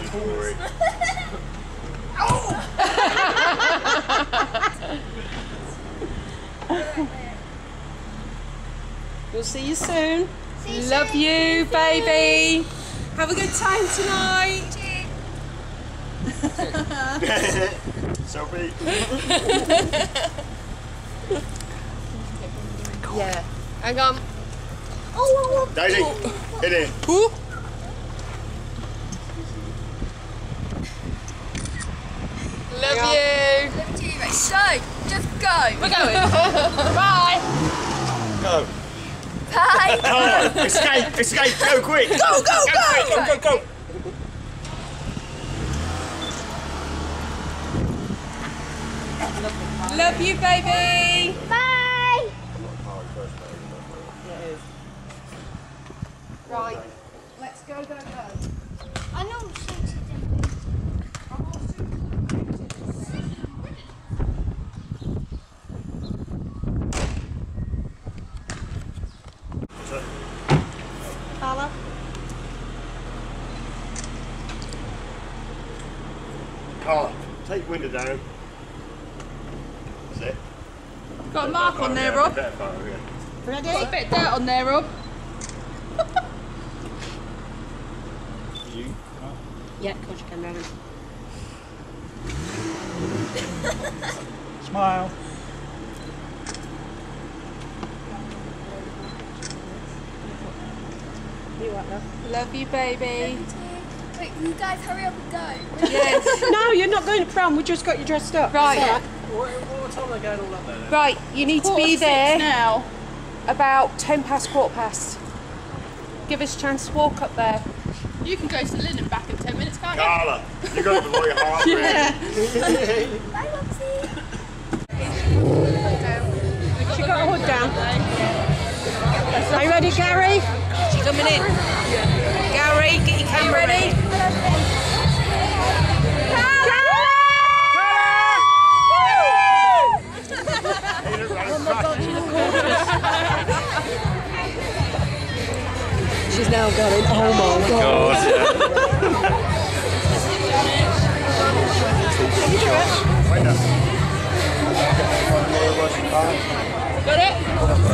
We'll see you soon. Love you, baby. Have a good time tonight. Sophie. Yeah. Hang on. Daisy, hit it. Ooh. Love you. Love you. Right, so, just go. We're going. Bye. Go. Bye. Oh, escape, escape, go quick. Go, go, go. Quick, go, go, go. Love you, baby. Bye. Right. Let's go, go, go. I know. Carla. Carla, take the window down. That's it. Got a mark on there, Rob. Ready? Got a bit of dirt on there, Rob. You? Yeah, of course you can, darling. Smile. Love you, baby. Wait, you guys hurry up and go. Yes. No, you're not going to prom. We just got you dressed up. Right. What time are they going all up there then? Right, you need to be 5:45 there now. about 10 past, quarter past. Give us a chance to walk up there. You can go to Lynn and back in 10 minutes, can't you? Carla, you got to blow your heart. Yeah. Bye, Roxy. She got her hood down. Are you ready, Gary? She's coming in. Gary, get your camera ready. Oh my God, you look She's now going, oh my God. Got it?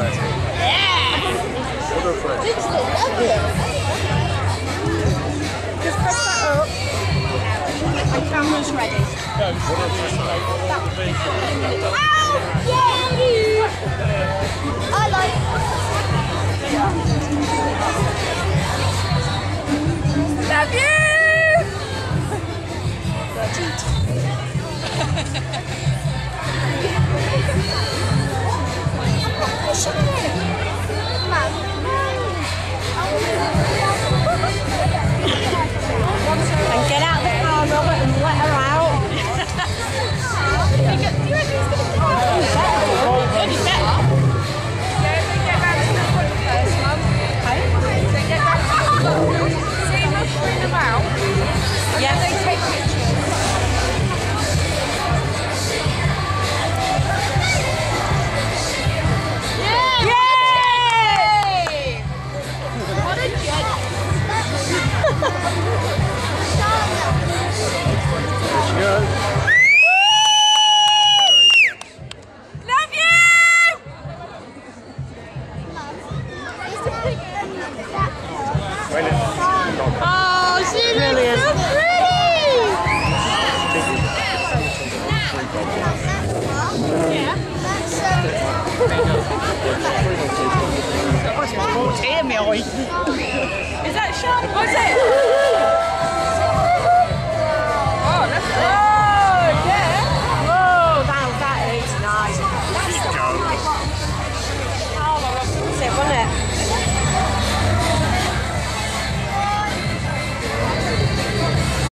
Just press that up. And camera's ready. I like. Love you. And get out the car, Robert, and let her out. Oh, she Brilliant. looks so pretty! Tear me eye. Is that sharp? Was it?